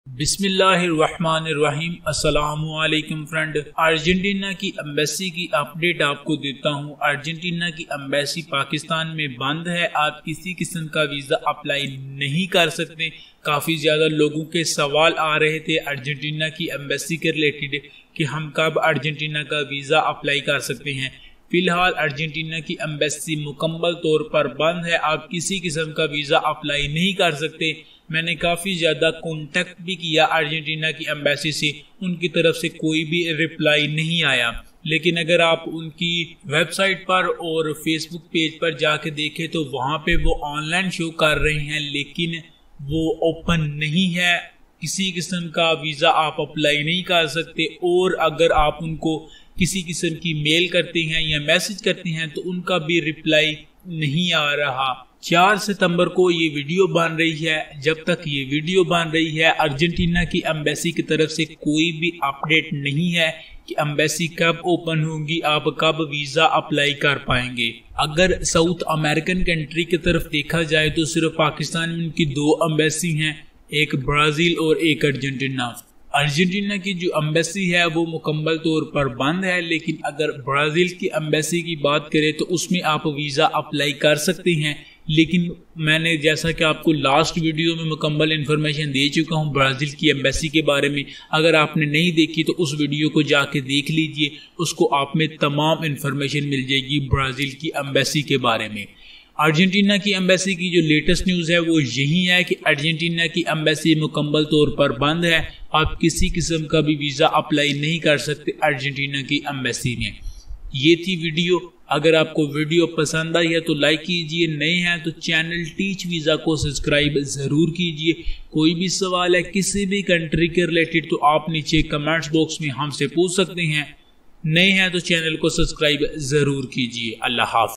बिस्मिल्लाहिर्रहमानिर्रहीम। अस्सलामु अलैकुम फ्रेंड। अर्जेंटीना की एम्बेसी की अपडेट आपको देता हूँ। अर्जेंटीना की एम्बेसी पाकिस्तान में बंद है। आप किसी किस्म का वीज़ा अप्लाई नहीं कर सकते। काफ़ी ज़्यादा लोगों के सवाल आ रहे थे अर्जेंटीना की एम्बेसी के रिलेटेड कि हम कब अर्जेंटीना का वीज़ा अप्लाई कर सकते हैं। फिलहाल अर्जेंटीना की एम्बेसी मुकम्मल तौर पर बंद है। आप किसी किस्म का वीज़ा अप्लाई नहीं कर सकते। मैंने काफ़ी ज़्यादा कांटेक्ट भी किया अर्जेंटीना की एम्बेसी से, उनकी तरफ से कोई भी रिप्लाई नहीं आया। लेकिन अगर आप उनकी वेबसाइट पर और फेसबुक पेज पर जाके देखें तो वहाँ पे वो ऑनलाइन शो कर रहे हैं, लेकिन वो ओपन नहीं है। किसी किस्म का वीज़ा आप अप्लाई नहीं कर सकते। और अगर आप उनको किसी किस्म की मेल करते हैं या मैसेज करते हैं तो उनका भी रिप्लाई नहीं आ रहा। 4 सितंबर को ये वीडियो बन रही है। जब तक ये वीडियो बन रही है अर्जेंटीना की एम्बेसी की तरफ से कोई भी अपडेट नहीं है कि एम्बेसी कब ओपन होगी, आप कब वीज़ा अप्लाई कर पाएंगे। अगर साउथ अमेरिकन कंट्री की तरफ देखा जाए तो सिर्फ पाकिस्तान में उनकी 2 एम्बेसी हैं, एक ब्राज़ील और एक अर्जेंटीना। अर्जेंटीना की जो एम्बेसी है वो मुकम्मल तौर पर बंद है, लेकिन अगर ब्राज़ील की एम्बेसी की बात करें तो उसमें आप वीज़ा अप्लाई कर सकते हैं। लेकिन मैंने जैसा कि आपको लास्ट वीडियो में मुकम्मल इन्फॉर्मेशन दे चुका हूं ब्राज़ील की एम्बेसी के बारे में। अगर आपने नहीं देखी तो उस वीडियो को जाके देख लीजिए, उसको आप में तमाम इन्फॉर्मेशन मिल जाएगी ब्राज़ील की एम्बेसी के बारे में। अर्जेंटीना की एम्बेसी की जो लेटेस्ट न्यूज़ है वो यही है कि अर्जेंटीना की एम्बेसी मुकम्मल तौर पर बंद है। आप किसी किस्म का भी वीज़ा अप्लाई नहीं कर सकते अर्जेंटीना की एम्बेसी में। ये थी वीडियो। अगर आपको वीडियो पसंद आई है तो लाइक कीजिए, नए हैं तो चैनल टीच वीज़ा को सब्सक्राइब ज़रूर कीजिए। कोई भी सवाल है किसी भी कंट्री के रिलेटेड तो आप नीचे कमेंट्स बॉक्स में हमसे पूछ सकते हैं। नए हैं तो चैनल को सब्सक्राइब ज़रूर कीजिए। अल्लाह हाफ़िज़।